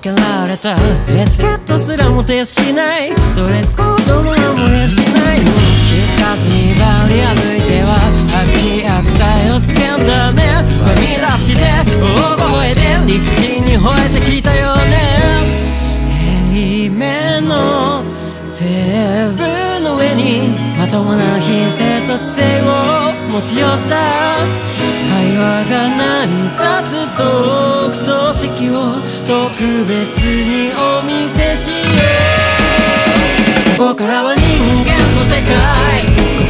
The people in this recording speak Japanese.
けられたエチケットすらも徹しない、ドレスコードも守れしない、気づかずにバリ歩いては悪気悪態をつけんだね。はみ出して大声で理不尽に吠えてきたよね。平面のテーブルの上にまともな品性と知性を持ち寄った会話が成り立つトークと席を特別にお見せしよう。ここからは人間の世界、